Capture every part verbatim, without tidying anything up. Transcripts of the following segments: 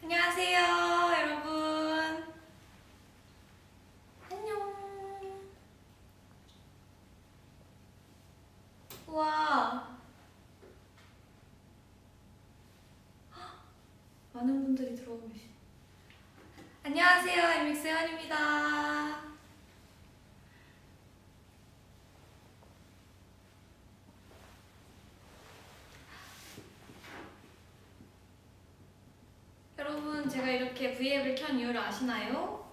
안녕하세요, 여러분. 안녕. 우와. 많은 분들이 들어오고 계시. 안녕하세요, 엠믹스 혜원입니다. 여러분, 제가 이렇게 브이앱을 켠 이유를 아시나요?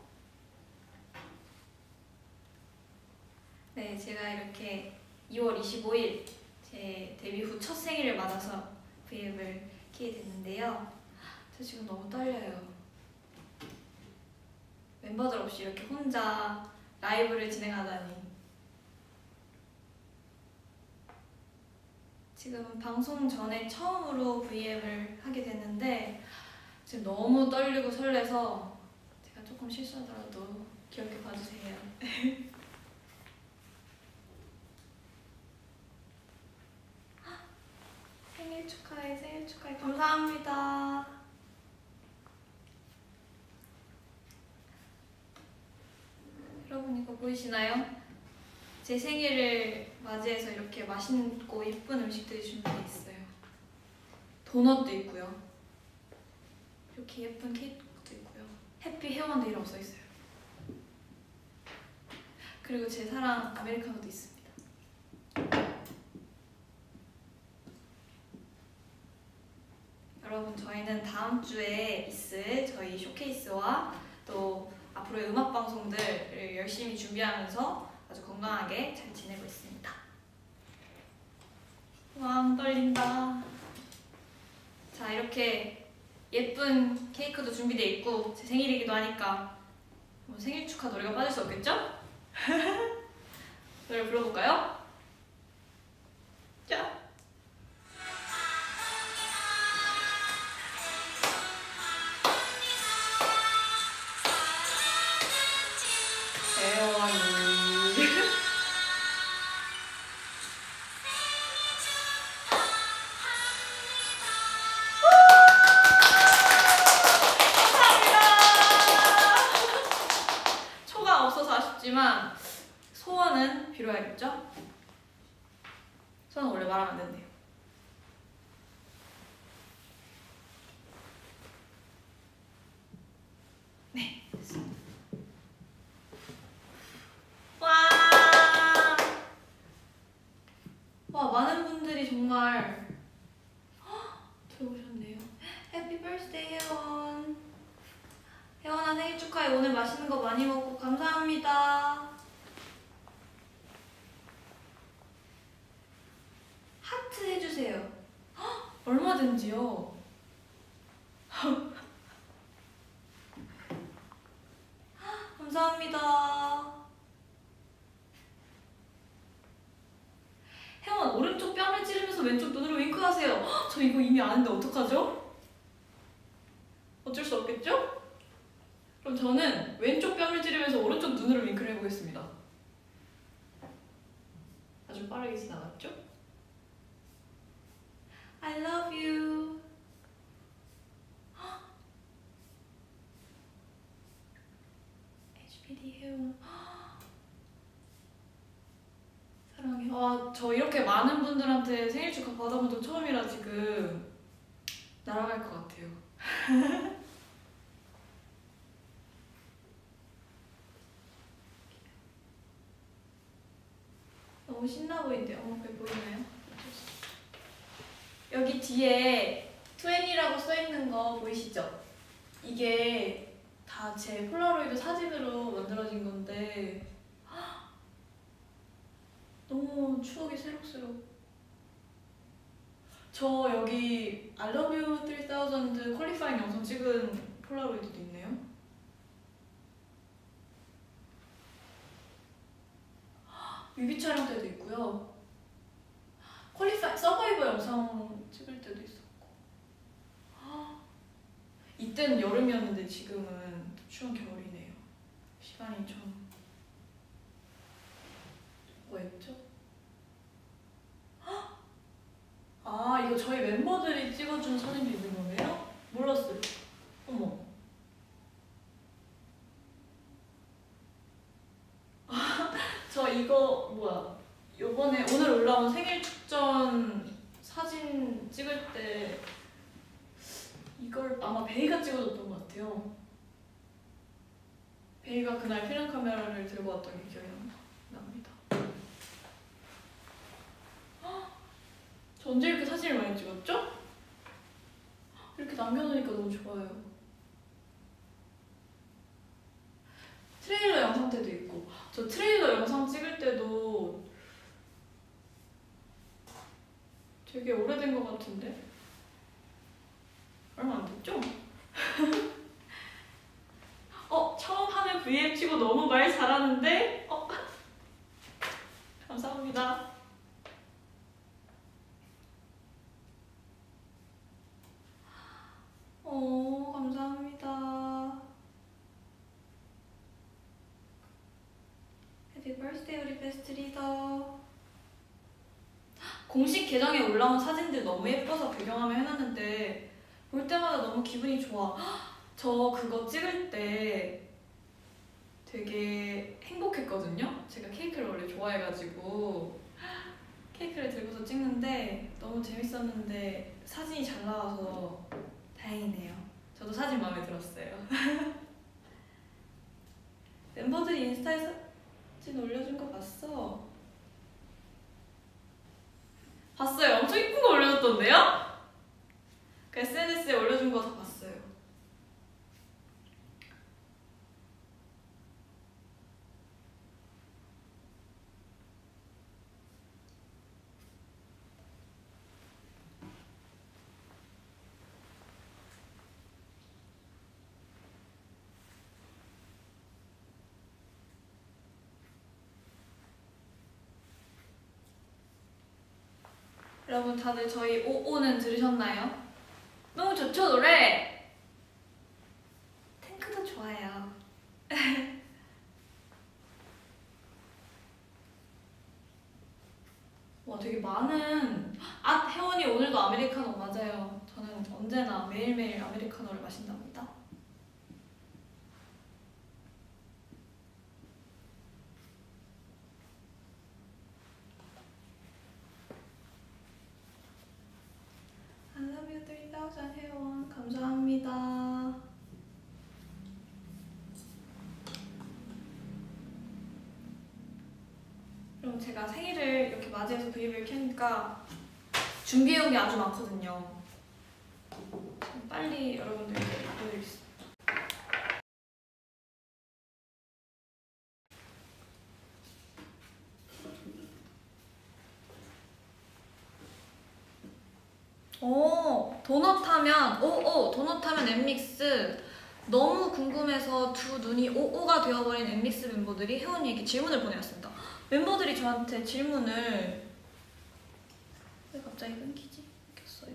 네, 제가 이렇게 이월 이십오일 제 데뷔 후 첫 생일을 맞아서 브이앱을 켜게 됐는데요. 저 지금 너무 떨려요. 멤버들 없이 이렇게 혼자 라이브를 진행하다니. 지금 방송 전에 처음으로 브이앱을 하게 됐는데 지금 너무 떨리고 설레서 제가 조금 실수하더라도 기억해 봐주세요. 생일 축하해, 생일 축하해. 감사합니다. 여러분 이거 보이시나요? 제 생일을 맞이해서 이렇게 맛있고 예쁜 음식들이 준비되어 있어요. 도넛도 있고요. 이렇게 예쁜 케이크도 있고요. 해피 회원데이라고 써있어요. 그리고 제 사랑 아메리카노도 있습니다. 여러분 저희는 다음 주에 있을 저희 쇼케이스와 또 앞으로의 음악 방송들을 열심히 준비하면서 아주 건강하게 잘 지내고 있습니다. 왕 떨린다. 자, 이렇게 예쁜 케이크도 준비되어 있고 제 생일이기도 하니까 뭐 생일 축하 노래가 빠질 수 없겠죠? 노래 불러볼까요? 자. 하지만 소원은 빌어야겠죠? 소원은 원래 말하면 안 된대요. 네, 됐습니다. 와, 와 많은 분들이 정말 들어오셨네요. 해피 버스데이 혜원. 혜원아 생일 축하해. 오늘 맛있는 거 많이 먹고 감사합니다. 하트 해주세요. 헉, 얼마든지요. 감사합니다. 혜원 오른쪽 뺨을 찌르면서 왼쪽 눈으로 윙크하세요. 헉, 저 이거 이미 아는데 어떡하죠? 어쩔 수 없겠죠? 그럼 저는 왼쪽 뺨을 찌르면서 오른쪽 눈으로 윙크를 해보겠습니다. 아주 빠르게 지나갔죠? I love you. 에이치피디 혜원. 사랑해. 와, 저 이렇게 많은 분들한테 생일 축하 받아본 적 처음이라 지금 날아갈 것 같아요. 너무 신나 보이는데, 어머, 그게 보이나요? 여기 뒤에 이십이라고 써있는 거 보이시죠? 이게 다 제 폴라로이드 사진으로 만들어진 건데 너무 추억이 새록새록. 저 여기 I love you 삼thousand 퀄리파잉 영상 찍은 폴라로이드도 있네요. 뮤비 촬영 때도 있고요. 퀄리파이 서바이버 영상 찍을 때도 있었고. 이때는 여름이었는데 지금은 추운 겨울이네요. 시간이 좀 뭐였죠? 아, 이거 저희 멤버들이 찍어준 사진도 있는 거네요? 몰랐어요. 어머. 이걸 아마 베이가 찍어줬던 것 같아요. 베이가 그날 필름 카메라를 들고 왔던 게 기억이 납니다. 저 언제 이렇게 사진을 많이 찍었죠? 이렇게 남겨놓으니까 너무 좋아요. 트레일러 영상 때도 있고, 저 트레일러 영상 찍을 때도 되게 오래된 것 같은데? 얼마 안 됐죠? 어? 처음 하는 브이앱 치고 너무 말 잘하는데? 어? 감사합니다. 어, 감사합니다. 해피 버스데이 우리 베스트 리더. 공식 계정에 올라온 사진들 너무 예뻐서 배경화면 해놨는데 볼 때마다 너무 기분이 좋아. 저 그거 찍을 때 되게 행복했거든요. 제가 케이크를 원래 좋아해가지고 케이크를 들고서 찍는데 너무 재밌었는데 사진이 잘 나와서 다행이네요. 저도 사진 마음에 들었어요. 멤버들이 인스타에 사진 올려준 거 봤어? 봤어요. 엄청 이쁜 거 올려줬던데요? 그 에스엔에스에 올려준 거 다 봤어요. 여러분 다들 저희 오오는 들으셨나요? 너무 좋죠 노래? 탱크도 좋아요. 와 되게 많은. 아 혜원이 오늘도 아메리카노. 맞아요. 저는 언제나 매일매일 아메리카노를 마신답니다. I love you three thousand 혜원 감사합니다. 그럼 제가 생일을 이렇게 맞이해서 브이앱을 켜니까 준비해온 게 아주 많거든요. 빨리 여러분들께 보여드리겠습니다. 오, 도넛 하면 오오 도넛 하면 엠믹스. 너무 궁금해서 두 눈이 오오가 되어버린 엠믹스 멤버들이 혜원이에게 질문을 보내왔습니다. 멤버들이 저한테 질문을. 왜 갑자기 끊기지? 켰어요.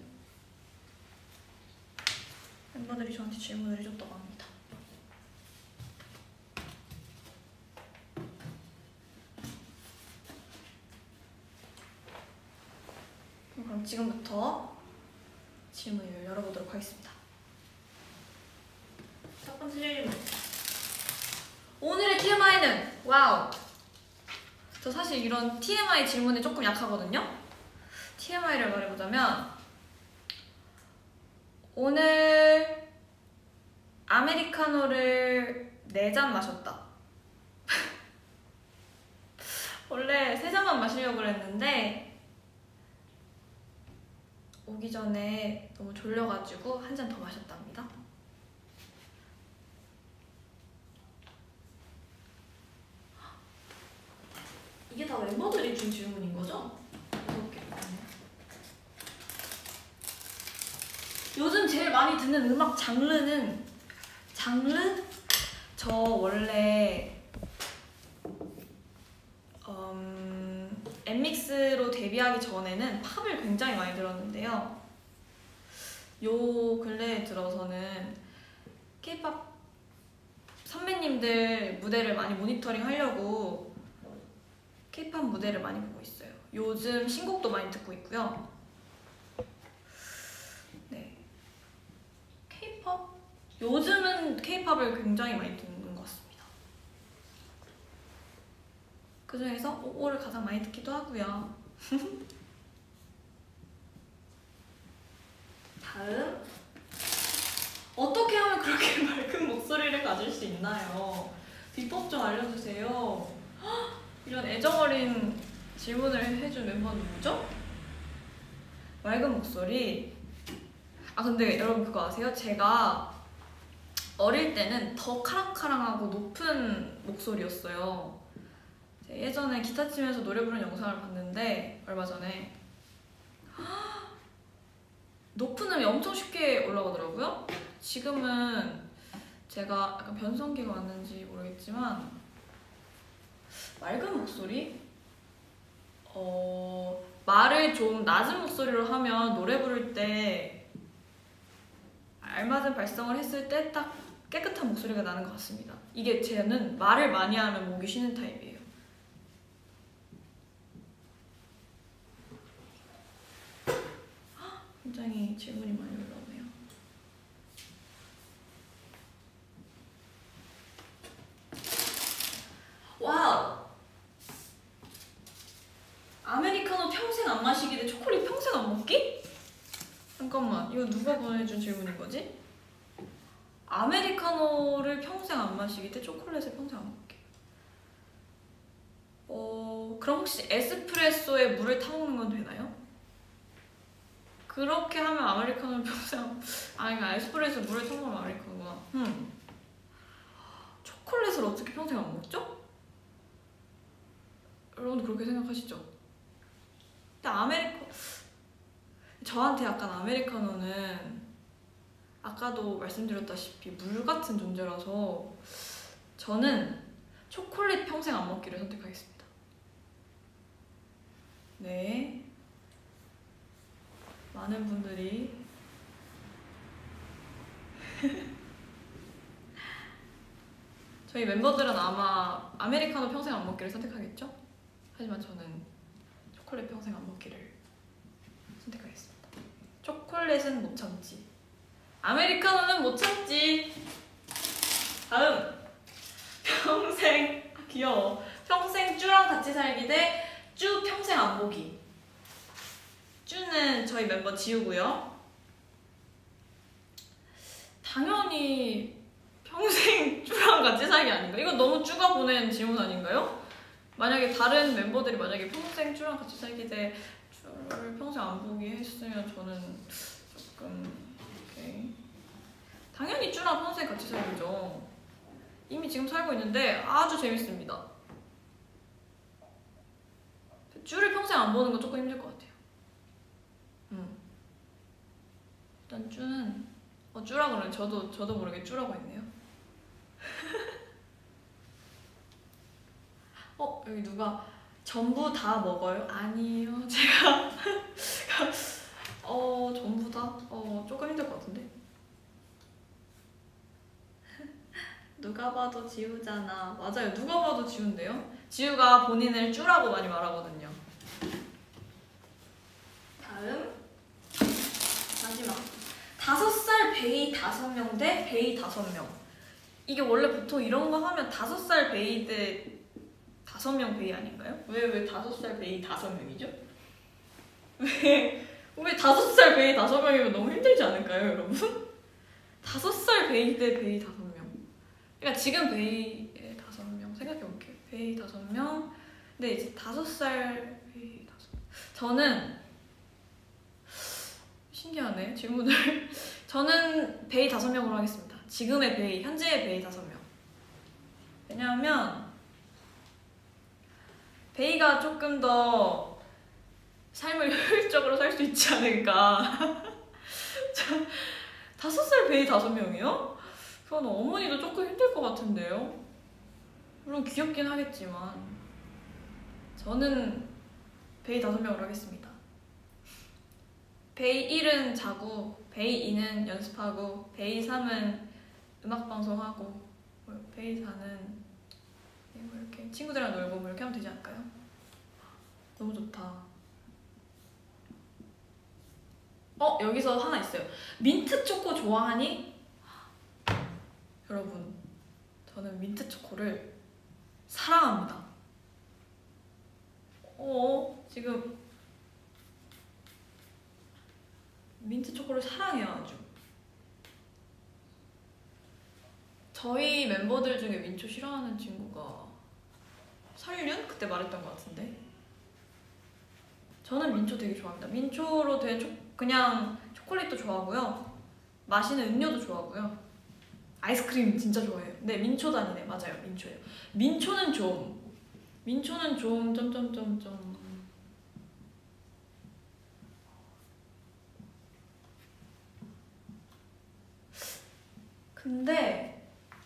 멤버들이 저한테 질문을 해줬다고 합니다. 그럼 지금부터 질문을 열어보도록 하겠습니다. 첫 번째 질문. 오늘의 티엠아이는 와우. 저 사실 이런 티엠아이 질문에 조금 약하거든요. 티엠아이를 말해보자면 오늘 아메리카노를 네 잔 마셨다. 원래 세 잔만 마시려고 했는데 오기 전에 너무 졸려가지고 한 잔 더 마셨답니다. 이게 다 멤버들이 준 질문인 거죠? 요즘 제일 많이 듣는 음악 장르는 장르? 저 원래 음, 엠믹스로 데뷔하기 전에는 팝을 굉장히 많이 들었는데요. 요 근래에 들어서는 케이팝 선배님들 무대를 많이 모니터링 하려고 케이팝 무대를 많이 보고 있어요. 요즘 신곡도 많이 듣고 있고요. 네, 케이팝? 요즘은 케이팝을 굉장히 많이 듣는 것 같습니다. 그 중에서 오오를 가장 많이 듣기도 하고요. 다음 목소리를 가질 수 있나요? 비법 좀 알려주세요. 이런 애정어린 질문을 해준 멤버는 누구죠? 맑은 목소리. 아 근데 여러분 그거 아세요? 제가 어릴 때는 더 카랑카랑하고 높은 목소리였어요. 예전에 기타 치면서 노래 부르는 영상을 봤는데 얼마 전에 높은 음이 엄청 쉽게 올라가더라고요. 지금은 제가 약간 변성기가 왔는지 모르겠지만 맑은 목소리? 어... 말을 좀 낮은 목소리로 하면 노래 부를 때 알맞은 발성을 했을 때 딱 깨끗한 목소리가 나는 것 같습니다. 이게 쟤는 말을 많이 하면 목이 쉬는 타입이에요. 굉장히 질문이 많이 올라오네요. 와우! 아메리카노 평생 안 마시기 대 초콜릿 평생 안 먹기? 잠깐만, 이거 누가 보내준 질문인 거지? 아메리카노를 평생 안 마시기 대 초콜릿을 평생 안 먹기. 어... 그럼 혹시 에스프레소에 물을 타먹는 건 되나요? 그렇게 하면 아메리카노를 평생 아니 그러니까 에스프레소에 물을 타먹으면 아메리카노구나. 음. 초콜릿을 어떻게 평생 안 먹죠? 여러분도 그렇게 생각하시죠? 근데 아메리카 저한테 약간 아메리카노는 아까도 말씀드렸다시피 물 같은 존재라서 저는 초콜릿 평생 안 먹기를 선택하겠습니다. 네. 많은 분들이 저희 멤버들은 아마 아메리카노 평생 안 먹기를 선택하겠죠? 하지만 저는 초콜릿 평생 안 먹기를 선택하겠습니다. 초콜릿은 못 참지. 아메리카노는 못 참지. 다음. 평생 귀여워. 평생 쭈랑 같이 살기 대 쭈 평생 안 보기. 쭈는 저희 멤버 지우고요. 당연히 평생 쭈랑 같이 살기 아닌가? 이거 너무 쭈가 보낸 질문 아닌가요? 만약에 다른 멤버들이 만약에 평생 쭈랑 같이 살기 대 쭈를 평생 안 보기 했으면 저는 조금 오케이. 당연히 쭈랑 평생 같이 살기죠. 이미 지금 살고 있는데 아주 재밌습니다. 쭈를 평생 안 보는 건 조금 힘들 것 같아요. 음. 일단 쭈는 어 쭈라고 그러네. 저도 저도 모르게 쭈라고 했네요. 어 여기 누가 전부 다 먹어요? 아니요. 제가 어 전부 다? 어 조금 힘들 것 같은데. 누가 봐도 지우잖아. 맞아요. 누가 봐도 지우인데요. 지우가 본인을 쭈라고 많이 말하거든요. 다음 마지막. 다섯 살 베이 다섯 명 대 베이 다섯 명. 이게 원래 보통 이런 거 하면 다섯 살 베이 대 다섯 명 베이 아닌가요? 왜 왜 다섯 살 베이 다섯 명이죠? 왜 왜 다섯 살 베이 다섯 명이면 너무 힘들지 않을까요, 여러분? 다섯 살 베이 대 베이 다섯 명. 그러니까 지금 베이의 다섯 명 생각해볼게요. 베이 다섯 명. 근데 이제 다섯 살 베이 다섯 명. 저는 신기하네 질문을. 저는 베이 다섯 명으로 하겠습니다. 지금의 베이, 현재의 베이 다섯 명. 왜냐하면 베이가 조금 더 삶을 효율적으로 살 수 있지 않을까. 다섯 살 베이 다섯 명이요? 그건 어머니도 조금 힘들 것 같은데요. 물론 귀엽긴 하겠지만 저는 베이 다섯 명으로 하겠습니다. 베이 일은 자고, 베이 이는 연습하고, 베이 삼은 음악방송하고, 베이 사는 뭐 이렇게 친구들이랑 놀고 뭐 이렇게 하면 되지 않을까요? 너무 좋다. 어? 여기서 하나 있어요. 민트 초코 좋아하니? 여러분, 저는 민트 초코를 사랑합니다. 어? 지금 민트 초코를 사랑해요, 아주. 저희 멤버들 중에 민초 싫어하는 친구가 설륜? 그때 말했던 것 같은데. 저는 민초 되게 좋아합니다. 민초로 된 초, 그냥 초콜릿도 좋아하고요. 마시는 음료도 좋아하고요. 아이스크림 진짜 좋아해요. 네, 민초 다니네. 맞아요, 민초예요. 민초는 좀 민초는 좀 점점점점 근데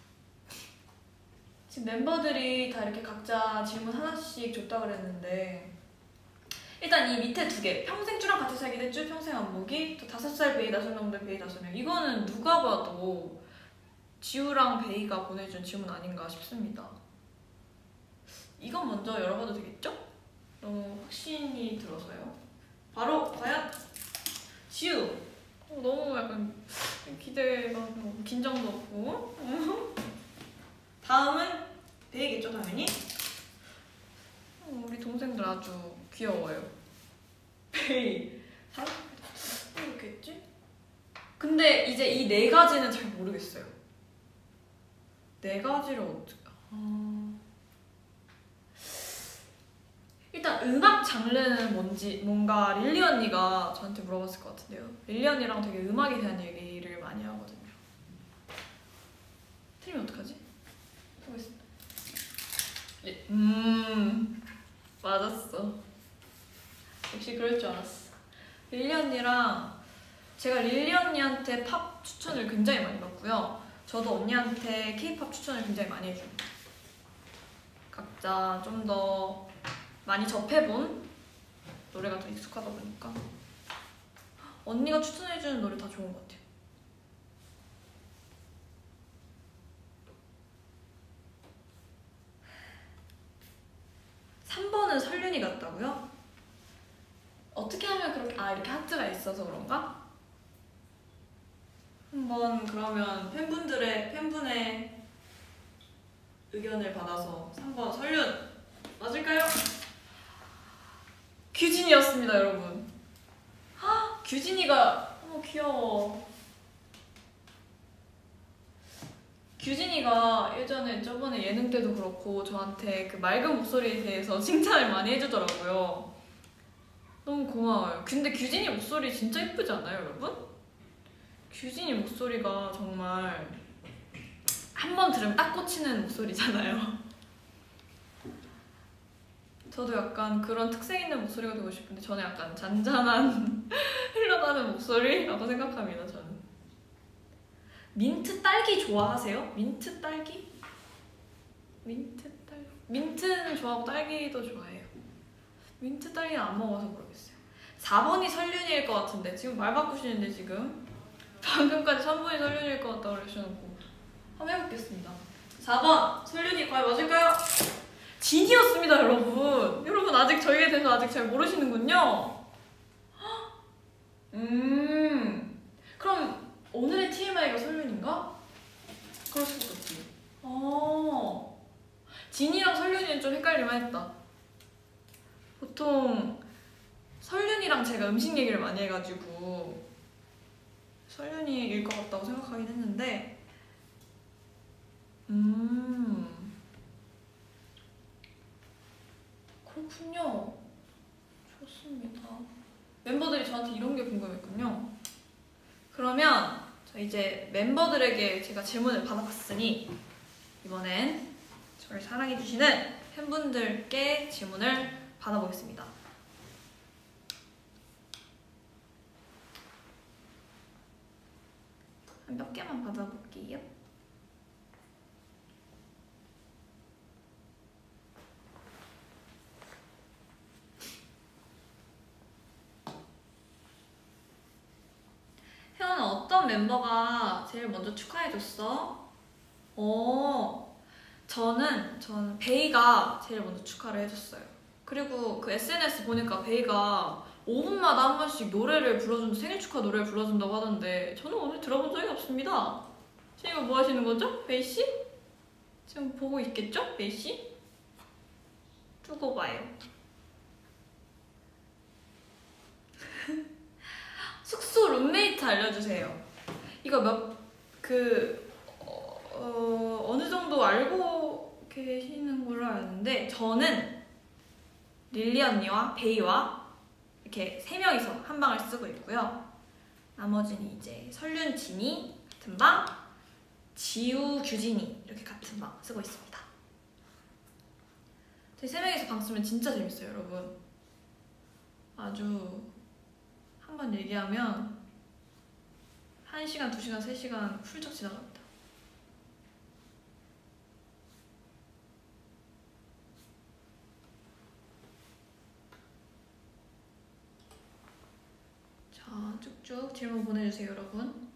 지금 멤버들이 다 이렇게 각자 질문 하나씩 줬다 그랬는데 일단 이 밑에 두 개, 평생 쭈랑 같이 살게 됐죠? 평생 안 보기, 또 다섯 살 베이 다섯 명들 베이 다섯 명. 이거는 누가 봐도 지우랑 베이가 보내준 질문 아닌가 싶습니다. 이건 먼저 열어봐도 되겠죠? 너무 확신이 들어서요. 바로 과연 지우! 어, 너무 약간 기대가 너무 긴장도 없고 다음은 베이겠죠, 당연히? 어, 우리 동생들 아주 귀여워요. 베이 사람? 이렇게 했지? 근데 이제 이 네 가지는 잘 모르겠어요. 네 가지를 어떻게... 어... 일단 음악 장르는 뭔지 뭔가 릴리 언니가 저한테 물어봤을 것 같은데요. 릴리 언니랑 되게 음악에 대한 얘기를 많이 하거든요. 틀리면 어떡하지? 해보겠습니다. 네. 음... 맞았어. 역시 그럴 줄 알았어. 릴리 언니랑 제가 릴리 언니한테 팝 추천을 굉장히 많이 받고요. 저도 언니한테 케이팝 추천을 굉장히 많이 해줘요. 각자 좀 더 많이 접해본 노래가 더 익숙하다 보니까 언니가 추천해주는 노래 다 좋은 것 같아요. 삼 번은 설륜이 같다고요? 어떻게 하면 그렇게... 아, 이렇게 하트가 있어서 그런가? 한번 그러면 팬분들의 팬분의 의견을 받아서 삼 번 설륜 맞을까요? 규진이었습니다, 여러분. 헉, 규진이가 너무 귀여워. 규진이가 예전에 저번에 예능 때도 그렇고 저한테 그 맑은 목소리에 대해서 칭찬을 많이 해주더라고요. 너무 고마워요. 근데 규진이 목소리 진짜 예쁘지 않아요, 여러분? 규진이 목소리가 정말 한 번 들으면 딱 꽂히는 목소리잖아요. 저도 약간 그런 특색 있는 목소리가 되고 싶은데 저는 약간 잔잔한 흘러가는 목소리라고 생각합니다, 저는. 민트 딸기 좋아하세요? 민트 딸기? 민트 딸기? 민트는 좋아하고 딸기도 좋아해요. 민트 딸기는 안 먹어서 모르겠어요. 사 번이 설륜일 것 같은데 지금 말 바꾸시는데 지금 방금까지 삼 번이 설륜일 것 같다고 그러셔놓고 한번 해보겠습니다. 사 번 설륜이 과연 맞을까요? 진이었습니다, 여러분. 여러분 아직 저희에 대해서 아직 잘 모르시는군요. 음 그럼 오늘의 티엠아이가 설륜인가? 그럴 수도 있지. 어 진이랑 설륜이는 좀 헷갈릴만 했다. 보통 설륜이랑 제가 음식 얘기를 많이 해가지고 설륜이일 것 같다고 생각하긴 했는데 음 그렇군요. 좋습니다. 멤버들이 저한테 이런 게 궁금했군요. 그러면 저 이제 멤버들에게 제가 질문을 받아봤으니 이번엔 저를 사랑해주시는 팬분들께 질문을 받아보겠습니다. 한 몇 개만 받아볼게요. 혜원은 어떤 멤버가 제일 먼저 축하해줬어? 어, 저는 저는 베이가 제일 먼저 축하를 해줬어요. 그리고 그 에스엔에스 보니까 베이가 오 분마다 한 번씩 노래를 불러준다, 생일 축하 노래를 불러준다고 하던데 저는 오늘 들어본 적이 없습니다. 지금 이거 뭐 하시는 거죠? 베이씨? 지금 보고 있겠죠? 베이씨? 두고 봐요. 숙소 룸메이트 알려주세요. 이거 몇... 그... 어, 어, 어느 정도 알고 계시는 걸로 아는데 저는 릴리 언니와 베이와 이렇게 세 명이서 한 방을 쓰고 있고요. 나머지는 이제 설륜, 진이 같은 방, 지우, 규진이 이렇게 같은 방 쓰고 있습니다. 저희 세 명이서 방 쓰면 진짜 재밌어요, 여러분. 아주 한 번 얘기하면 한 시간, 두 시간, 세 시간 훌쩍 지나갑니다. 자, 쭉쭉 질문 보내주세요, 여러분.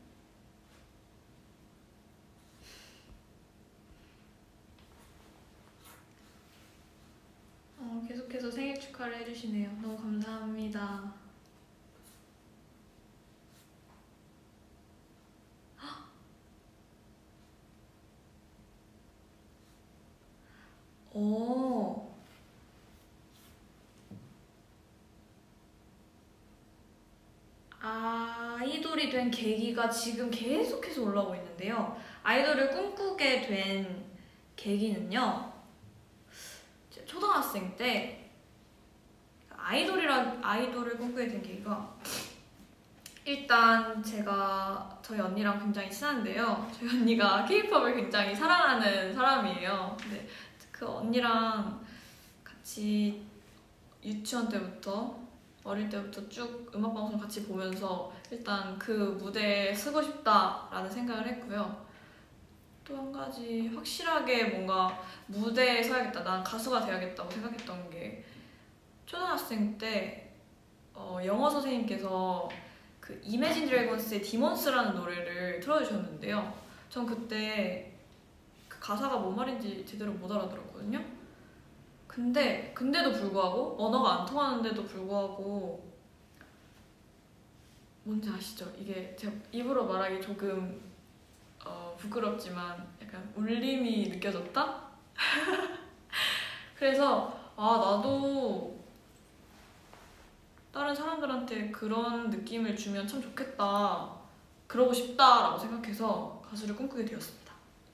어, 계속해서 생일 축하를 해주시네요. 너무 감사합니다. 오. 아이돌이 된 계기가 지금 계속해서 올라오고 있는데요. 아이돌을 꿈꾸게 된 계기는요, 초등학생 때 아이돌이라 아이돌을 꿈꾸게 된 계기가, 일단 제가 저희 언니랑 굉장히 친한데요. 저희 언니가 케이팝을 굉장히 사랑하는 사람이에요. 근데 그 언니랑 같이 유치원 때부터 어릴 때부터 쭉 음악방송 같이 보면서 일단 그 무대에 서고 싶다라는 생각을 했고요. 또 한 가지 확실하게 뭔가 무대에 서야겠다, 난 가수가 돼야겠다고 생각했던 게, 초등학생 때 어, 영어 선생님께서 그 이매진 드래곤스의 디몬스라는 노래를 틀어주셨는데요. 전 그때 그 가사가 뭔 말인지 제대로 못 알아들었거든요. 근데 근데도 불구하고, 언어가 안 통하는데도 불구하고, 뭔지 아시죠? 이게 제가 입으로 말하기 조금 어, 부끄럽지만 약간 울림이 느껴졌다? 그래서 아, 나도 다른 사람들한테 그런 느낌을 주면 참 좋겠다, 그러고 싶다라고 생각해서 가수를 꿈꾸게 되었습니다.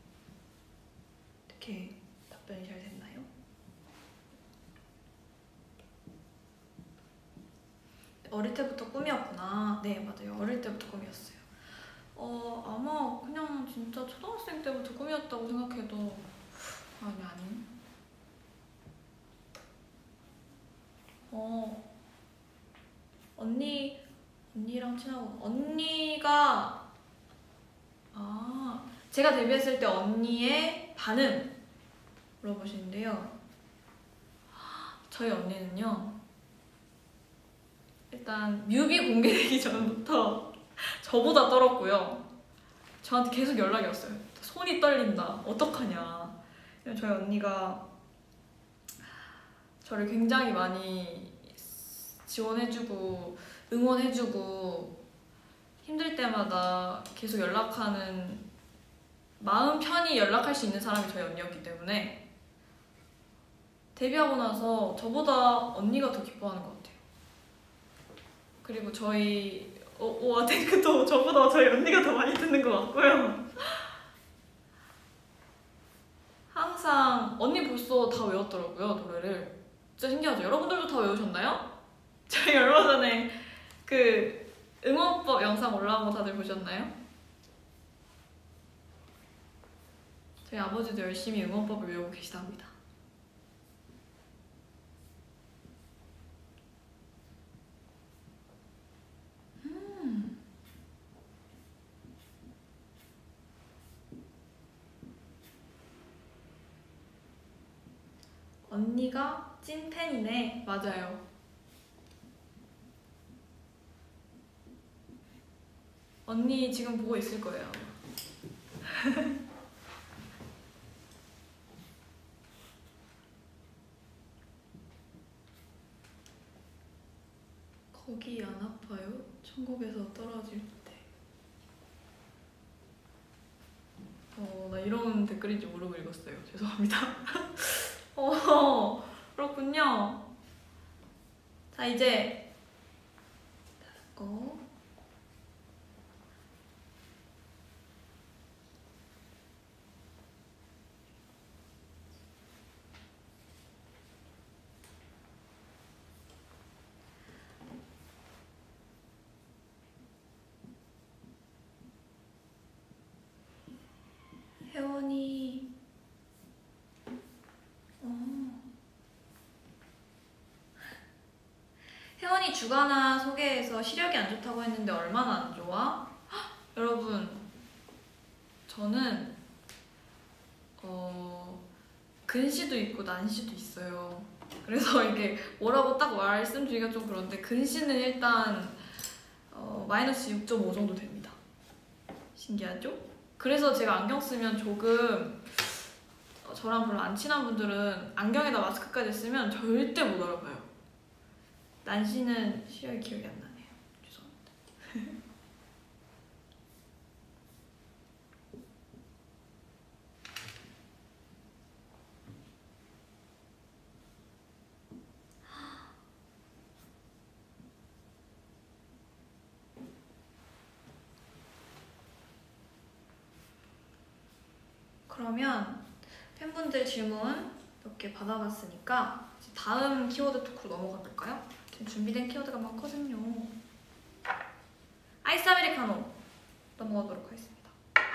이렇게 답변이 잘 됐나요? 어릴 때부터 꿈이었구나. 네, 맞아요. 어릴 때부터 꿈이었어요. 어, 아마 그냥 진짜 초등학생 때부터 꿈이었다고 생각해도 아니 아니. 어, 언니 언니랑 친하고, 언니가 아, 제가 데뷔했을 때 언니의 반응 물어보시는데요. 저희 언니는요, 일단 뮤비 공개되기 전부터 저보다 떨었고요. 저한테 계속 연락이 왔어요. 손이 떨린다, 어떡하냐. 저희 언니가 저를 굉장히 많이 지원해주고 응원해주고 힘들 때마다 계속 연락하는, 마음 편히 연락할 수 있는 사람이 저희 언니였기 때문에 데뷔하고 나서 저보다 언니가 더 기뻐하는 것 같아요. 그리고 저희 어, 와, 탱크도 저보다 저희 언니가 더 많이 듣는 것 같고요. 항상 언니 벌써 다 외웠더라고요, 노래를. 진짜 신기하죠? 여러분들도 다 외우셨나요? 저희 얼마 전에 그 응원법 영상 올라온 거 다들 보셨나요? 저희 아버지도 열심히 응원법을 외우고 계시답니다. 음. 언니가 찐팬이네. 맞아요. 언니 지금 보고 있을 거예요. 거기 안 아파요? 천국에서 떨어질 때. 어, 나 이런 댓글인지 모르고 읽었어요. 죄송합니다. 어, 그렇군요. 자, 이제 닫고. 혜원이 어. 혜원이 주가나 소개해서 시력이 안 좋다고 했는데 얼마나 안 좋아? 헉, 여러분 저는 어, 근시도 있고 난시도 있어요. 그래서 이게 뭐라고 딱 말씀드리기가 좀 그런데 근시는 일단 어, 마이너스 육 점 오 정도 됩니다. 신기하죠? 그래서 제가 안경 쓰면 조금 어, 저랑 별로 안 친한 분들은 안경에다 마스크까지 쓰면 절대 못 알아봐요. 난시는 시력이 기억이 안 나네요. 죄송합니다. 그러면 팬분들 질문 몇 개 받아봤으니까 이제 다음 키워드 토크로 넘어가 볼까요? 지금 준비된 키워드가 많거든요. 아이스 아메리카노 넘어가도록 하겠습니다.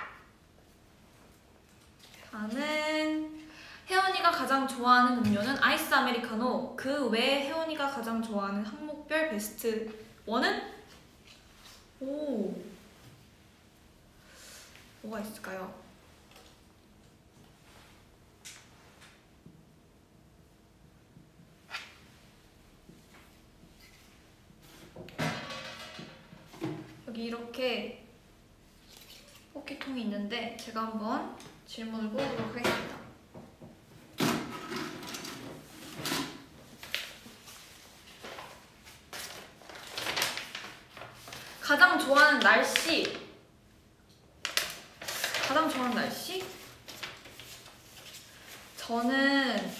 다음은 혜원이가 가장 좋아하는 음료는 아이스 아메리카노. 그 외에 혜원이가 가장 좋아하는 항목별 베스트 원은? 오, 뭐가 있을까요? 여기 이렇게 뽑기통이 있는데 제가 한번 질문을 뽑아보도록 하겠습니다. 가장 좋아하는 날씨. 가장 좋아하는 날씨? 저는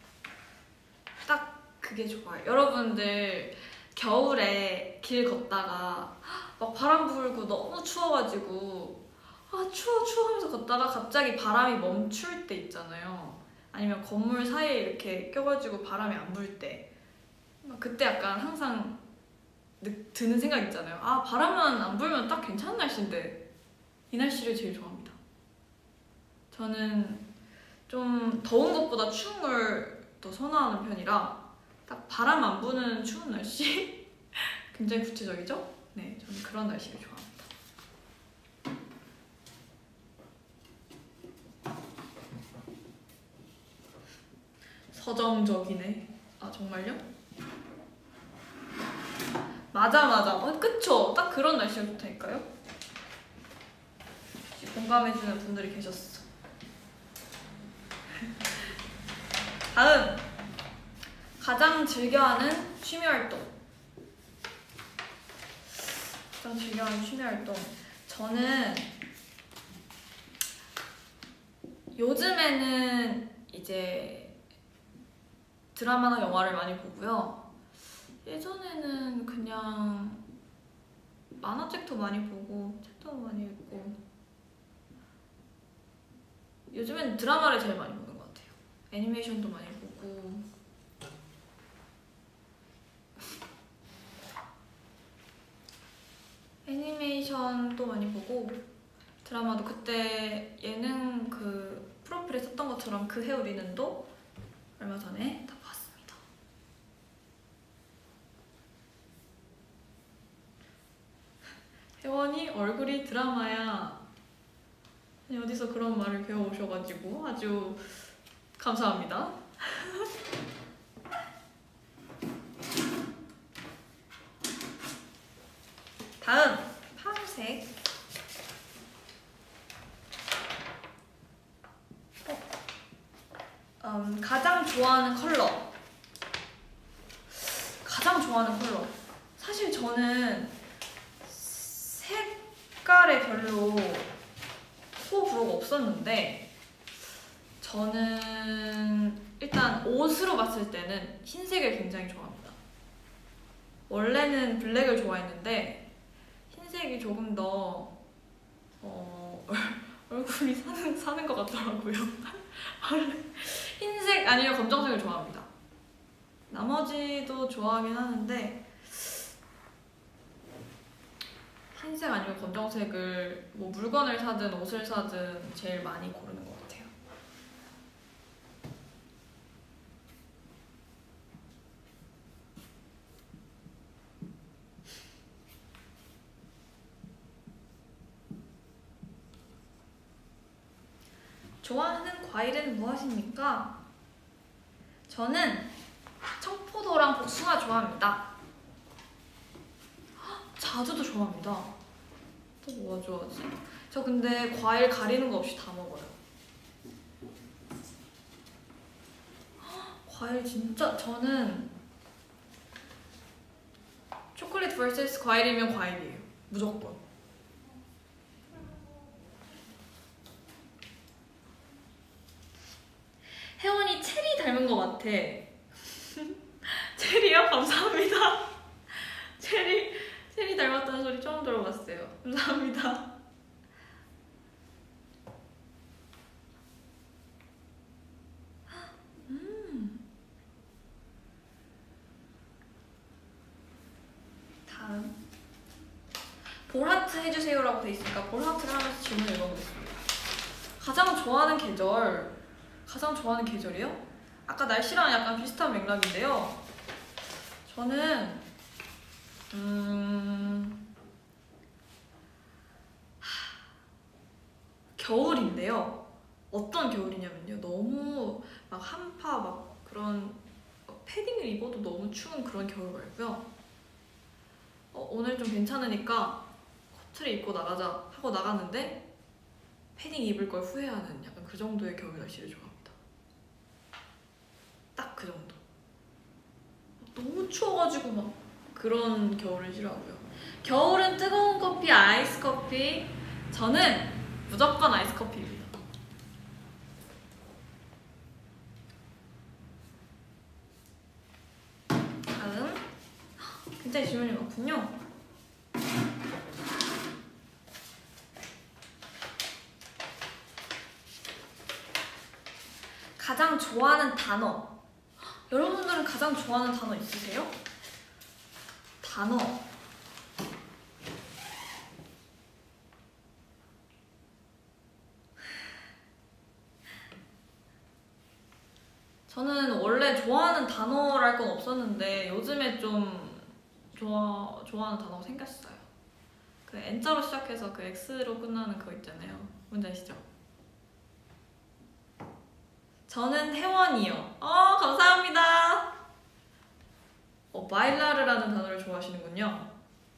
딱 그게 좋아요. 여러분들 겨울에 길 걷다가 막 바람 불고 너무 추워가지고 아 추워 추워 하면서 걷다가 갑자기 바람이 멈출 때 있잖아요. 아니면 건물 사이에 이렇게 껴가지고 바람이 안 불 때 그때 약간 항상 드는 생각 있잖아요. 아 바람만 안 불면 딱 괜찮은 날씨인데 이 날씨를 제일 좋아합니다. 저는 좀 더운 것보다 추운 걸 더 선호하는 편이라 딱 바람 안 부는 추운 날씨? 굉장히 구체적이죠? 네, 저는 그런 날씨를 좋아합니다. 서정적이네. 아 정말요? 맞아 맞아. 어, 그쵸? 딱 그런 날씨가 좋다니까요? 공감해주는 분들이 계셨어. 다음! 가장 즐겨하는 취미활동. 가장 즐겨하는 취미활동. 저는 요즘에는 이제 드라마나 영화를 많이 보고요. 예전에는 그냥 만화책도 많이 보고 책도 많이 읽고 요즘엔 드라마를 제일 많이 보는 것 같아요. 애니메이션도 많이 보고 애니메이션도 많이 보고 드라마도 그때 예능 그 프로필에 썼던 것처럼 그 해 우리는도 얼마 전에 다 봤습니다. 혜원이 얼굴이 드라마야. 아니, 어디서 그런 말을 배워오셔가지고 아주 감사합니다. 다음 파란색. 어. 음, 가장 좋아하는 컬러. 가장 좋아하는 컬러. 사실 저는 색깔에 별로 호불호가 없었는데 저는 일단 옷으로 봤을 때는 흰색을 굉장히 좋아합니다. 원래는 블랙을 좋아했는데 흰색이 조금 더 어, 얼굴이 사는, 사는 것 같더라고요. 흰색 아니면 검정색을 좋아합니다. 나머지도 좋아하긴 하는데 흰색 아니면 검정색을 뭐 물건을 사든 옷을 사든 제일 많이 고르는 것 같아요. 좋아하는 과일은 무엇입니까? 저는 청포도랑 복숭아 좋아합니다. 자두도 좋아합니다. 또 뭐가 좋아하지? 저 근데 과일 가리는 거 없이 다 먹어요. 과일 진짜 저는 초콜릿 vs 과일이면 과일이에요. 무조건. 혜원이 체리 닮은 것 같아. 체리요? 감사합니다. 체리, 체리 닮았다는 소리 처음 들어봤어요. 감사합니다. 음. 다음. 볼하트 해주세요라고 돼 있으니까 볼하트를 하면서 질문 읽어보겠습니다. 가장 좋아하는 계절. 가장 좋아하는 계절이요? 아까 날씨랑 약간 비슷한 맥락인데요. 저는 음... 하... 겨울인데요. 어떤 겨울이냐면요. 너무 막 한파 막 그런 패딩을 입어도 너무 추운 그런 겨울 말고요. 어, 오늘 좀 괜찮으니까 코트를 입고 나가자 하고 나갔는데 패딩 입을 걸 후회하는 약간 그 정도의 겨울 날씨를 좋아합니다. 딱 그 정도. 너무 추워가지고 막 그런 겨울을 싫어하고요. 겨울은 뜨거운 커피, 아이스 커피. 저는 무조건 아이스 커피입니다. 다음. 굉장히 질문이 많군요. 가장 좋아하는 단어. 여러분들은 가장 좋아하는 단어 있으세요? 단어. 저는 원래 좋아하는 단어랄 건 없었는데 요즘에 좀 좋아, 좋아하는 단어가 생겼어요. 그 N자로 시작해서 그 X로 끝나는 그거 있잖아요. 뭔지 아시죠? 저는 혜원이요. 어, 감사합니다. 어, 바일라르라는 단어를 좋아하시는군요.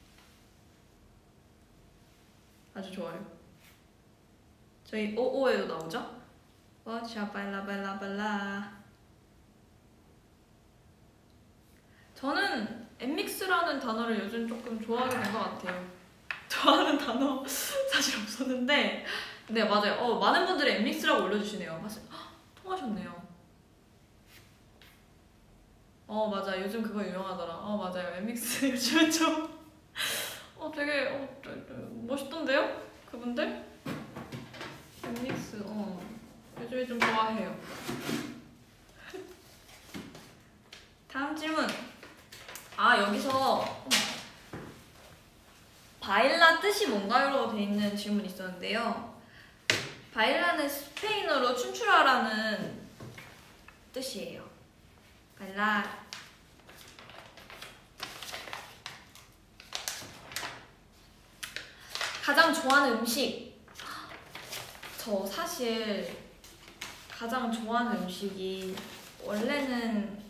아주 좋아요. 저희 오오에도 나오죠? 워샤 발라 발라 발라. 저는 엠믹스라는 단어를 요즘 조금 좋아하게 된 것 같아요. 좋아하는 단어 사실 없었는데 네 맞아요. 어, 많은 분들이 엠믹스라고 올려주시네요. 맞아요. 통하셨네요. 어 맞아 요즘 그거 유명하더라. 어 맞아요 엠믹스 요즘에 좀 어 되게 어, 멋있던데요? 그분들? 엠믹스 어 요즘에 좀 좋아해요. 다음 질문. 아 여기서 바일라 뜻이 뭔가요? 돼 있는 질문이 있었는데요. 바일라는 스페인어로 춤추라라는 뜻이에요. 바일라. 가장 좋아하는 음식. 저 사실 가장 좋아하는 음식이 원래는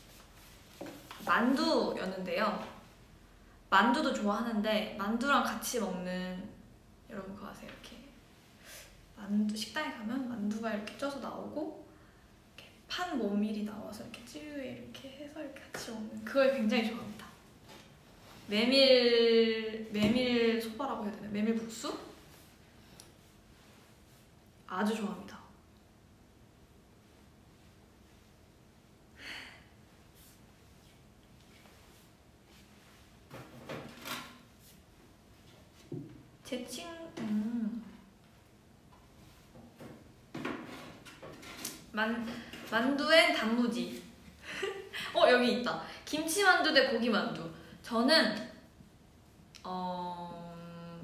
만두였는데요. 만두도 좋아하는데 만두랑 같이 먹는 여러분 그거 아세요? 이렇게 만두 식당에 가면 만두가 이렇게 쪄서 나오고 이렇게 판 모밀이 나와서 이렇게 찌우에 이렇게 해서 이렇게 같이 먹는 그걸 굉장히 좋아합니다. 메밀 메밀 소바라고 해야 되나? 메밀 국수? 아주 좋아합니다. 제 친, 음. 만, 만두엔 단무지. 어, 여기 있다. 김치만두 대 고기만두. 저는, 어,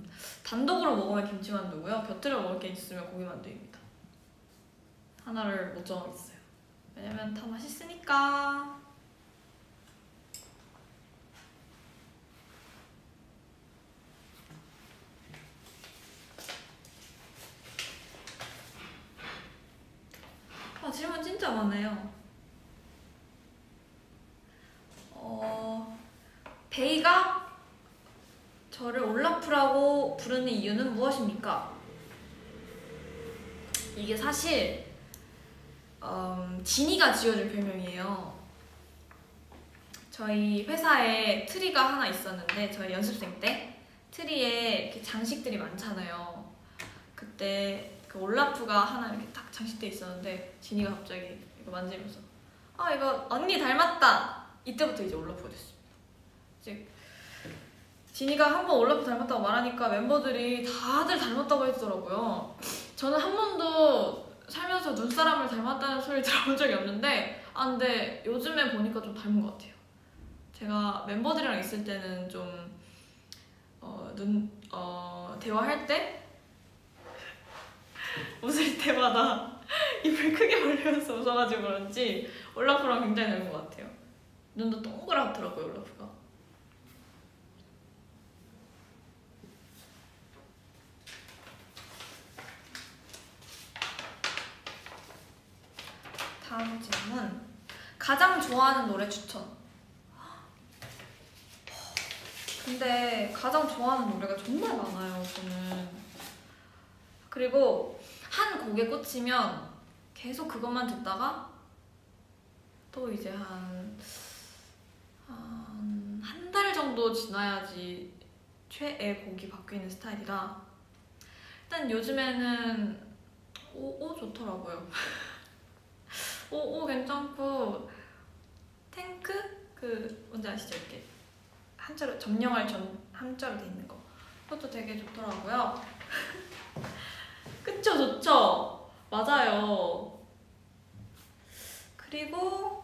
단독으로 먹으면 김치만두고요. 곁들여 먹을 게 있으면 고기만두입니다. 하나를 못 정하겠어요. 왜냐면 다 맛있으니까. 아, 질문 진짜 많아요. 어, 베이가 저를 올라프라고 부르는 이유는 무엇입니까? 이게 사실 음, 지니가 지어준 별명이에요. 저희 회사에 트리가 하나 있었는데 저희 연습생 때 트리에 이렇게 장식들이 많잖아요. 그때 그 올라프가 하나 이렇게 딱 장식돼 있었는데 지니가 갑자기 이거 만지면서 아 이거 언니 닮았다! 이때부터 이제 올라프가 됐습니다. 이제 지니가 한 번 올라프 닮았다고 말하니까 멤버들이 다들 닮았다고 해주더라고요. 저는 한 번도 살면서 눈사람을 닮았다는 소리 들어본 적이 없는데 아 근데 요즘에 보니까 좀 닮은 것 같아요. 제가 멤버들이랑 있을 때는 좀 어, 눈, 어, 대화할 때 웃을 때마다 입을 크게 벌리면서 웃어가지고 그런지 올라프랑 굉장히 닮은 것 같아요. 눈도 동그랗더라고요, 올라프가. 다음 질문. 가장 좋아하는 노래 추천. 근데 가장 좋아하는 노래가 정말 많아요, 저는. 그리고 한 곡에 꽂히면 계속 그것만 듣다가 또 이제 한 한 한 달 정도 지나야지 최애 곡이 바뀌는 스타일이라 일단 요즘에는 오오 좋더라고요. 오오 괜찮고 탱크? 그 뭔지 아시죠? 이렇게 한자로 점령할 점 한자로 돼 있는 거 그것도 되게 좋더라고요. 그쵸? 좋죠? 맞아요. 그리고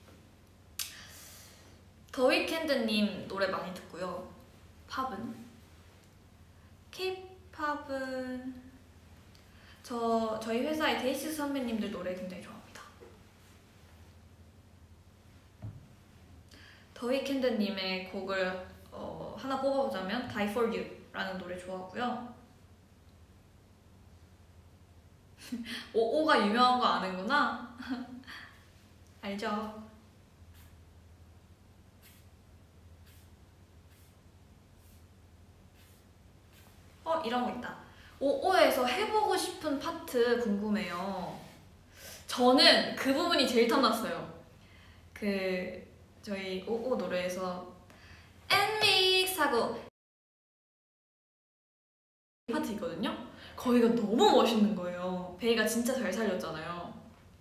더 위켄드님 노래 많이 듣고요. 팝은? K-팝은 저, 저희 회사의 데이식스 선배님들 노래 굉장히 좋아합니다. 더 위켄드님의 곡을 어, 하나 뽑아보자면 Die For You 라는 노래 좋아하고요. 오오가 유명한 거 아는구나? 알죠? 어, 이런 거 있다. 오오에서 해보고 싶은 파트 궁금해요. 저는 그 부분이 제일 탐났어요. 그 저희 오오 노래에서 엔믹스 하고 파트 있거든요? 거기가 너무 멋있는 거예요. 베이가 진짜 잘 살렸잖아요.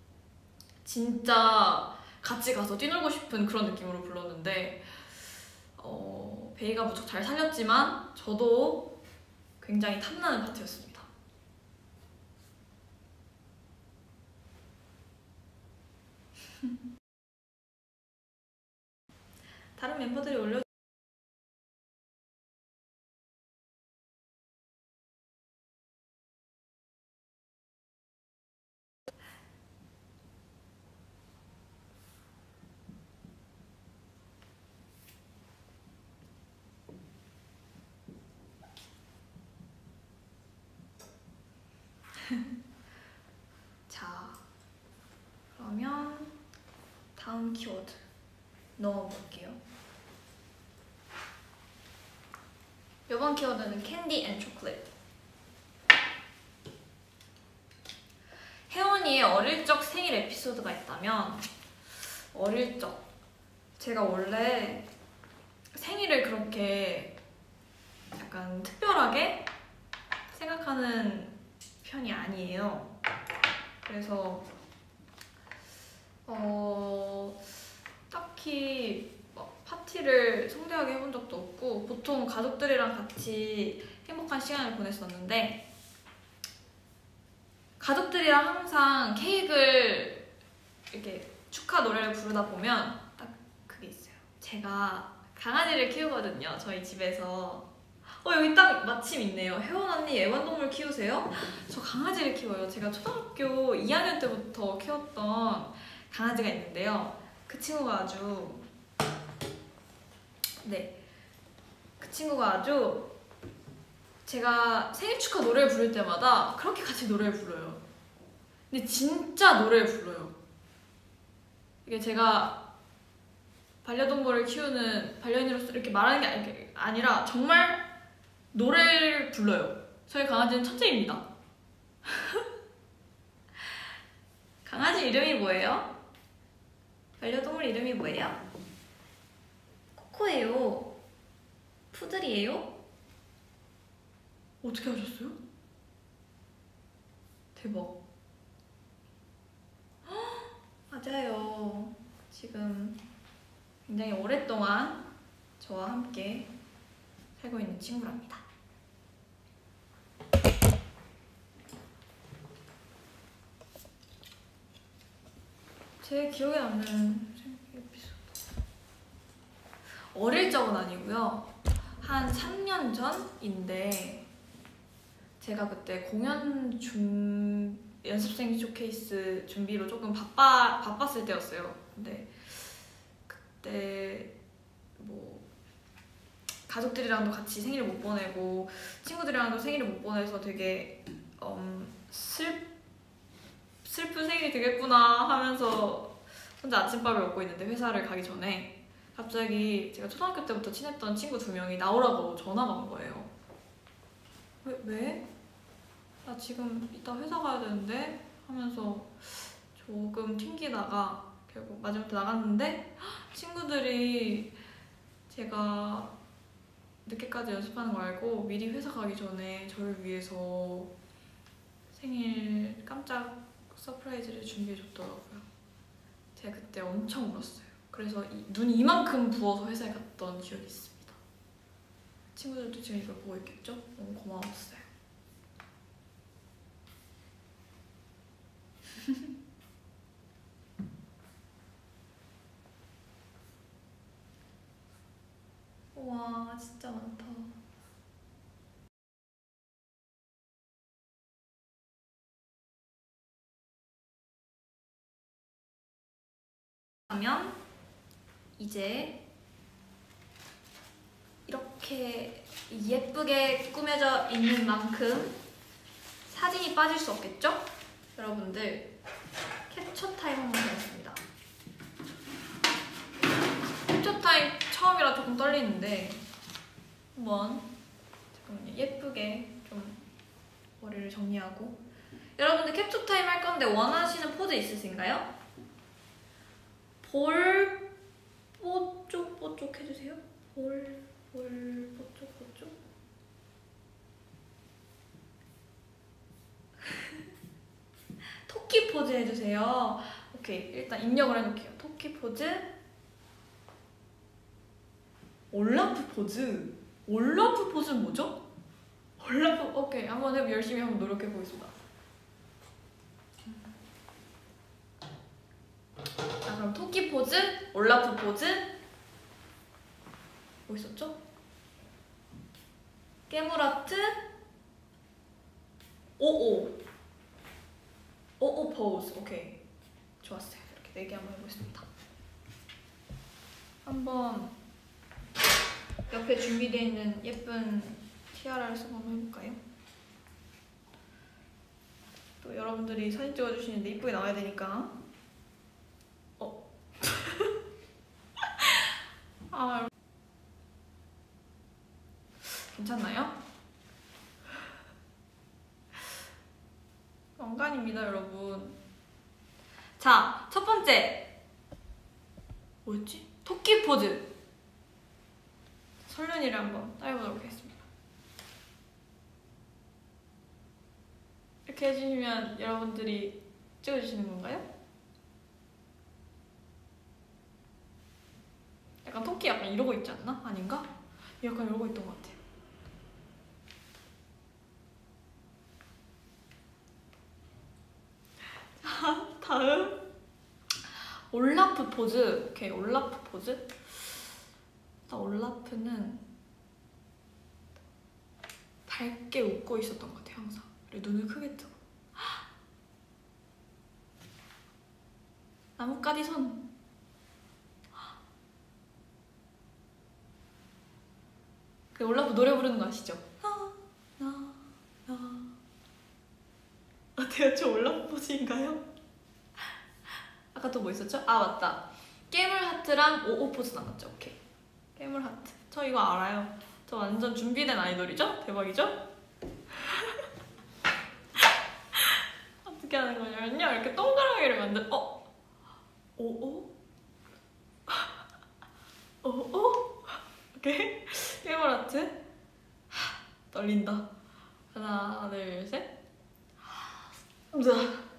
진짜 같이 가서 뛰놀고 싶은 그런 느낌으로 불렀는데 어, 베이가 무척 잘 살렸지만 저도 굉장히 탐나는 파트였습니다. 다른 멤버들이 올려 자, 그러면 다음 키워드 넣어볼게요. 이번 키워드는 캔디 앤 초콜릿. 혜원이의 어릴 적 생일 에피소드가 있다면 어릴 적 제가 원래 생일을 그렇게 약간 특별하게 생각하는 편이 아니에요. 그래서 어 딱히 막 파티를 성대하게 해본 적도 없고 보통 가족들이랑 같이 행복한 시간을 보냈었는데 가족들이랑 항상 케이크를 이렇게 축하 노래를 부르다 보면 딱 그게 있어요. 제가 강아지를 키우거든요, 저희 집에서. 어 여기 딱 마침 있네요. 혜원 언니 애완동물 키우세요? 저 강아지를 키워요. 제가 초등학교 이 학년 때부터 키웠던 강아지가 있는데요. 그 친구가 아주 네, 그 친구가 아주 제가 생일 축하 노래를 부를 때마다 그렇게 같이 노래를 불러요. 근데 진짜 노래를 불러요. 이게 제가 반려동물을 키우는 반려인으로서 이렇게 말하는 게 아니라 정말 노래를 불러요. 저희 강아지는 천재입니다. 강아지 이름이 뭐예요? 반려동물 이름이 뭐예요? 코코예요. 푸들이에요? 어떻게 하셨어요? 대박. 맞아요. 지금 굉장히 오랫동안 저와 함께 살고 있는 친구랍니다. 제 기억에 남는 에피소드. 어릴 적은 아니고요. 한 삼 년 전인데 제가 그때 공연 중 연습생 쇼케이스 준비로 조금 바빠, 바빴을 때였어요. 근데 그때 뭐 가족들이랑도 같이 생일을 못 보내고 친구들이랑도 생일을 못 보내서 되게 음, 슬, 슬픈 생일이 되겠구나 하면서 혼자 아침밥을 먹고 있는데 회사를 가기 전에 갑자기 제가 초등학교 때부터 친했던 친구 두 명이 나오라고 전화가 온 거예요. 왜? 왜? 나 지금 이따 회사 가야 되는데? 하면서 조금 튕기다가 결국 마지막에 나갔는데 친구들이 제가 늦게까지 연습하는 거 알고 미리 회사 가기 전에 저를 위해서 생일 깜짝 서프라이즈를 준비해줬더라고요. 제가 그때 엄청 울었어요. 그래서 이, 눈이 이만큼 부어서 회사에 갔던 기억이 있습니다. 친구들도 지금 이걸 보고 있겠죠? 너무 고마웠어요. 와 진짜 많다. 하면 이제 이렇게 예쁘게 꾸며져 있는 만큼 사진이 빠질 수 없겠죠? 여러분들 캡처 타임 한번 해봤습니다. 캡처 타임 처음이라 조금 떨리는데 한번 잠깐만요. 예쁘게 좀 머리를 정리하고 여러분들 캡처 타임 할 건데 원하시는 포즈 있으신가요? 볼 뽀쪽뽀쪽 해주세요. 볼, 볼, 뽀쪽뽀쪽. 토끼 포즈 해주세요. 오케이, 일단 입력을 해놓을게요. 토끼 포즈. 올라프 포즈. 올라프 포즈는 뭐죠? 올라프, 오케이. 한번 해, 열심히 한번 노력해보겠습니다. 자, 그럼 토끼 포즈, 올라프 포즈. 뭐 있었죠? 깨물아트, 오오. 오오 포즈. 오케이. 좋았어요. 이렇게 네 개 한번 해보겠습니다. 한번 옆에 준비되어 있는 예쁜 티아라를 쓰고 한번 해볼까요? 또 여러분들이 사진 찍어주시는데 이쁘게 나와야 되니까. 어? 아, 괜찮나요? 왕관입니다, 여러분. 자, 첫 번째. 뭐였지? 토끼 포즈. 설련이를 한번 따라해보도록 하겠습니다. 이렇게 해주시면 여러분들이 찍어주시는 건가요? 약간 토끼 약간 이러고 있지 않나? 아닌가? 약간 이러고 있던 것 같아요. 자, 다음 올라프 포즈. 오케이, 올라프 포즈. 일단 올라프는 밝게 웃고 있었던 것 같아요, 항상. 그리고 눈을 크게 뜨고. 나뭇가지 손. 그 올라프 노래 부르는 거 아시죠? 나, 나, 나. 어때요? 저 올라프 포즈인가요? 아까 또 뭐 있었죠? 아 맞다. 깨물 하트랑 오오 포즈 남았죠? 오케이. 깨물 하트. 저 이거 알아요. 저 완전 준비된 아이돌이죠? 대박이죠? 어떻게 하는 거냐면요. 이렇게 동그라미를 만들, 어? 오오? 오오? 오케이. 깨물 하트. 떨린다. 하나, 둘, 셋. 감사.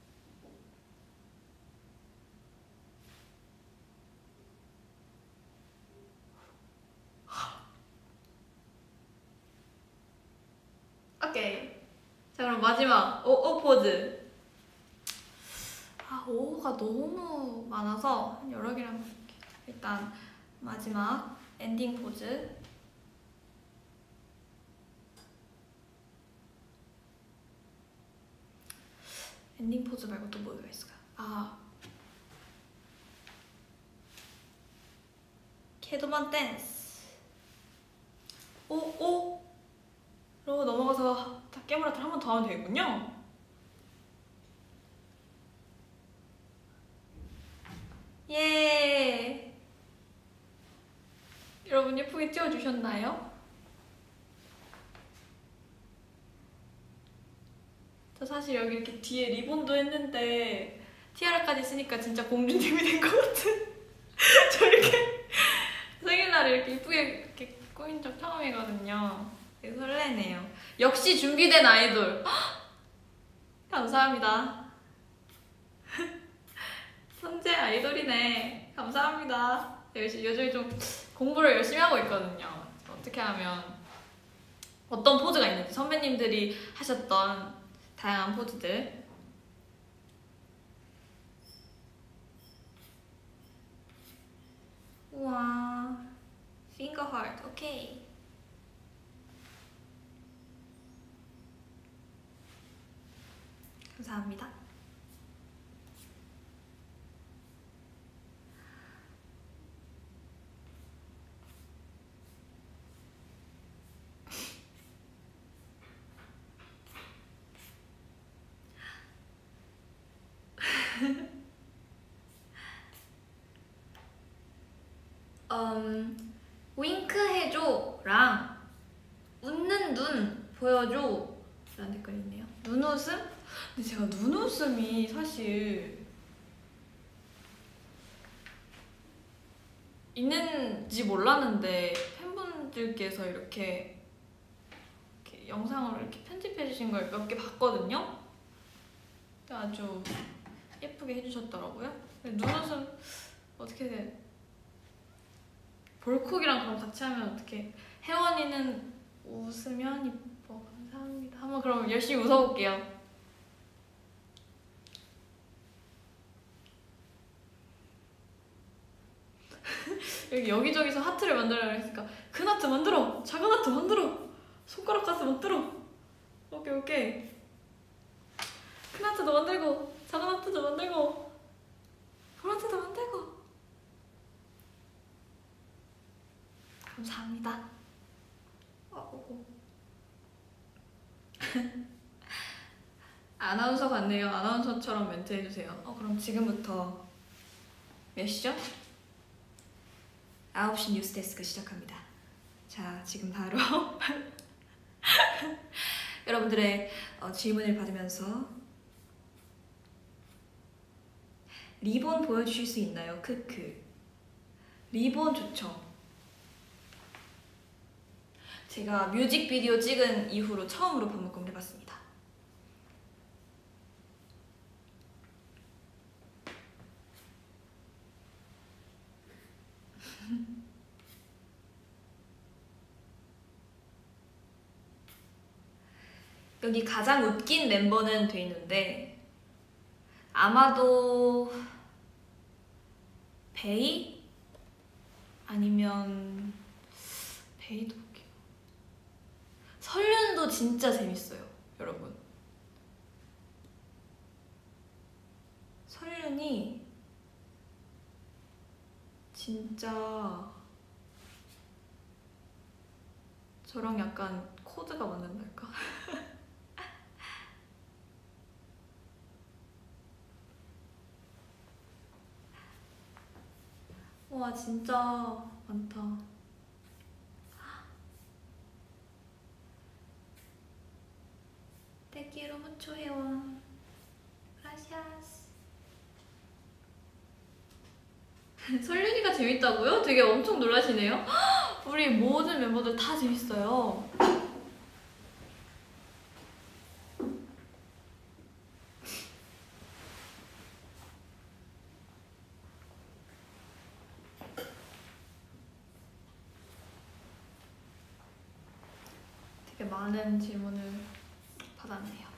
오케이. 자, 그럼 마지막 오오 포즈. 아, 오오가 너무 많아서 여러 개를 한번 볼게요. 일단 마지막 엔딩 포즈. 엔딩 포즈 말고 또 뭐가 있을까요? 아, 캐도만 댄스. 오오. 그러고 넘어가서 다 깨물었다 한 번 더 하면 되겠군요. 예. 여러분 예쁘게 찍어주셨나요? 저 사실 여기 이렇게 뒤에 리본도 했는데 티아라까지 쓰니까 진짜 공주님이 된 것 같은. 저 이렇게 생일날에 이렇게 이쁘게 이렇게 꾸민 적 처음이거든요. 되게 설레네요. 역시 준비된 아이돌. 감사합니다. 선재 아이돌이네. 감사합니다. 열심히, 요즘 좀 공부를 열심히 하고 있거든요. 어떻게 하면 어떤 포즈가 있는지 선배님들이 하셨던 다양한 포즈들. 우와, 핑거 하트. 오케이. 감사합니다. 음, 윙크 해줘랑 웃는 눈 보여줘 라는 댓글이 있네요. 눈웃음? 근데 제가 눈웃음이 사실 있는지 몰랐는데 팬분들께서 이렇게, 이렇게 영상으로 이렇게 편집해 주신 걸 몇 개 봤거든요. 아주 예쁘게 해주셨더라고요. 눈웃음 어떻게 볼콕이랑 그럼 같이 하면 어떻게, 혜원이는 웃으면 이뻐. 감사합니다. 한번 그럼 열심히 웃어볼게요. 여기 여기저기서 하트를 만들려고 했으니까 큰 하트 만들어! 작은 하트 만들어! 손가락 가스 만들어! 오케이 오케이. 큰 하트도 만들고 작은 하트도 만들고 볼 하트도 만들고. 감사합니다. 어, 아나운서 같네요. 아나운서처럼 멘트 해주세요. 어, 그럼 지금부터 몇 시죠? 아홉 시 뉴스데스크 시작합니다. 자, 지금 바로 여러분들의 어, 질문을 받으면서 리본 보여주실 수 있나요? 크크. 리본 좋죠. 제가 뮤직비디오 찍은 이후로 처음으로 반묶음을 해봤습니다. 여기 가장 웃긴 멤버는 돼 있는데 아마도 베이? 아니면 베이도 웃기고. 설윤도 진짜 재밌어요, 여러분. 설윤이 진짜 저랑 약간 코드가 맞는달까? 와, 진짜 많다. Te quiero mucho, 혜원. Gracias. 설윤이가 재밌다고요? 되게 엄청 놀라시네요. 우리 모든 멤버들 다 재밌어요. 되게 많은 질문을 받았네요.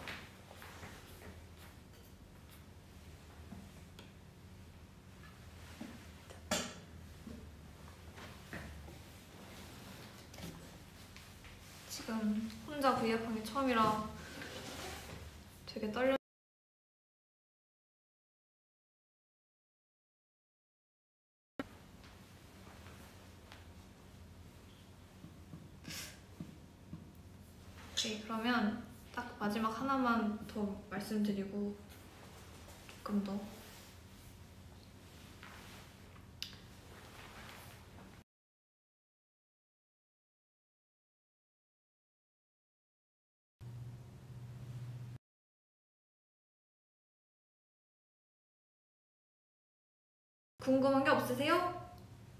지금 혼자 브이앱한 게 처음이라 되게 떨려. 오케이, 그러면 딱 마지막 하나만 더 말씀드리고 조금 더 궁금한 게 없으세요?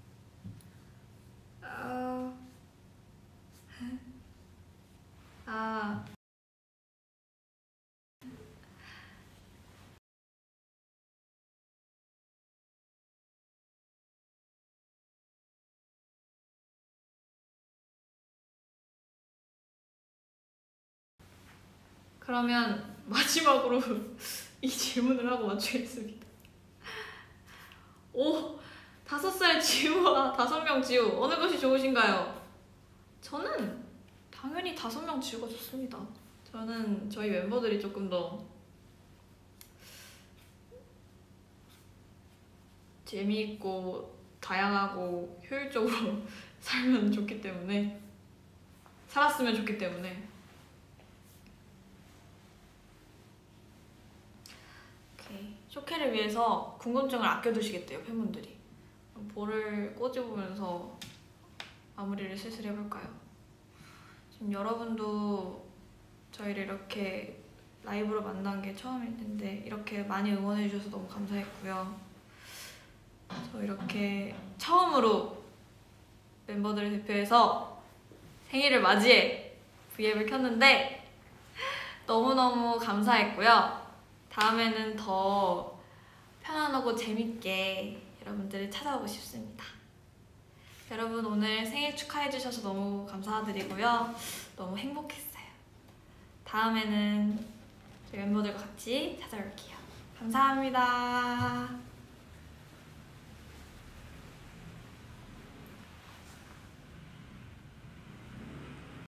아... 아... 그러면 마지막으로 이 질문을 하고 마치겠습니다. 오! 다섯 살 지우와 다섯 명 지우 어느 것이 좋으신가요? 저는 당연히 다섯 명 지우가 좋습니다. 저는 저희 멤버들이 조금 더 재미있고 다양하고 효율적으로 살면 좋기 때문에 살았으면 좋기 때문에 오케이. 쇼케를 위해서 궁금증을 아껴두시겠대요, 팬분들이. 볼을 꼬집으면서 마무리를 슬슬 해볼까요? 지금 여러분도 저희를 이렇게 라이브로 만난 게 처음일 텐데 이렇게 많이 응원해주셔서 너무 감사했고요. 저 이렇게 처음으로 멤버들을 대표해서 생일을 맞이해 브이앱을 켰는데 너무너무 감사했고요. 다음에는 더 편안하고 재밌게 여러분들을 찾아오고 싶습니다. 여러분 오늘 생일 축하해주셔서 너무 감사드리고요. 너무 행복했어요. 다음에는 저희 멤버들과 같이 찾아올게요. 감사합니다.